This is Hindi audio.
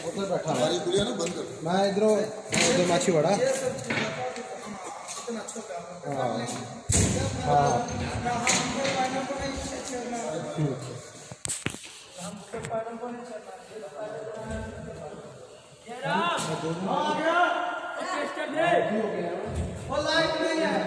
उधर बैठा हमारी पुलिया ना बंद कर। मैं इधर माछी बड़ा। हाँ हाँ